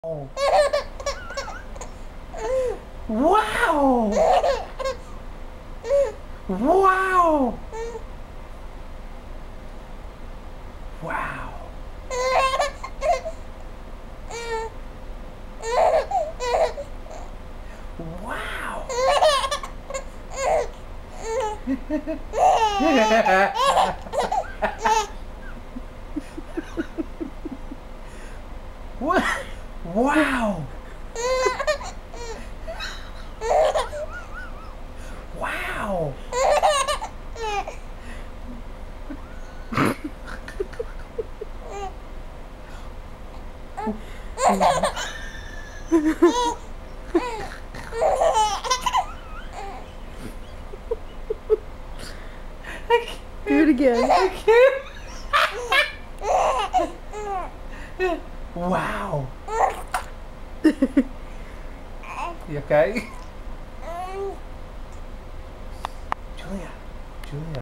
Oh. Wow! Wow! Wow! Wow! What? Wow! Wow! Do it again. Wow. You okay? Julia. Julia.